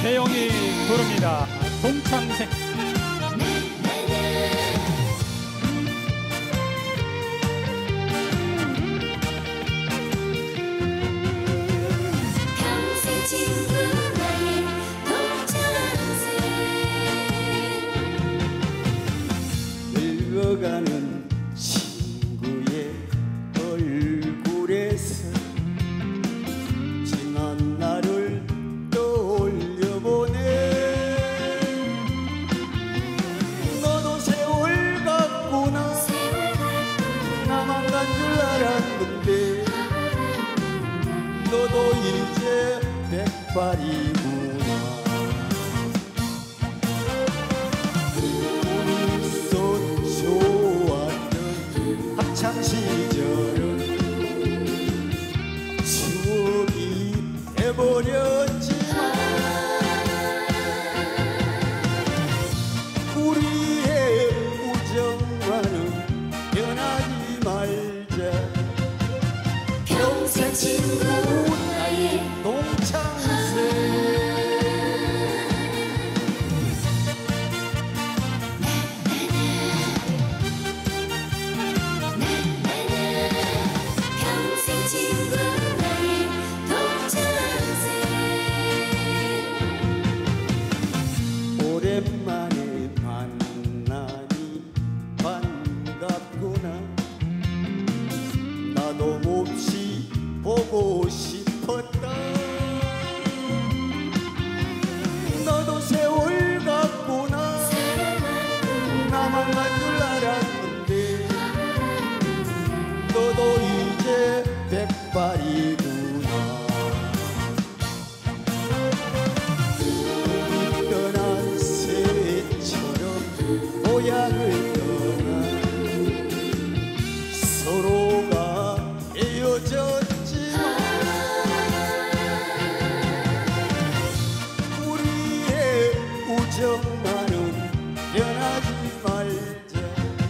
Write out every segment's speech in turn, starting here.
재영이 부릅니다. 동창생. 평생 친구 나의 동창생. 늙어가는 친구의 얼굴에서 지난 날을 떠올려보네. 너도 세월 같구나. 나만 간 줄 알았는데 너도 이제 백발이구나. 우리 좋았던 학창시절은 추억이 돼버렸지만 우리의 우정과는 변하지 말자. 평생 친구 나의 동창생. 평생 친구 나의 동창생. 오랜만에 만나니 반갑구나. 나도 몹시 보고 싶었다. 너도 세월 같구나. 나만 간 줄 알았는데 너도 이제 백발이구나. 우리 떠난 새처럼 고향을 떠나 서로가 헤어졌지만 우리의 우정만은 변하지 말자.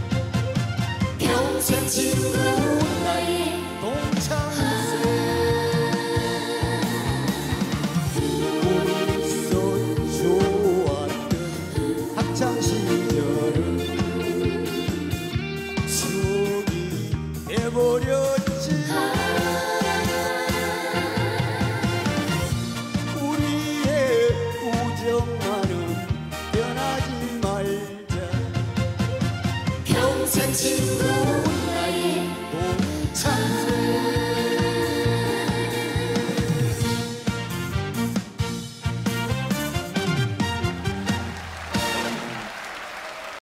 평생 친구 나의 동창생. 우리 좋았던 학창시절은 추억이 돼버렸지만 우리의 우정만은 변하지 말자. 평생 친구 나의 동창생.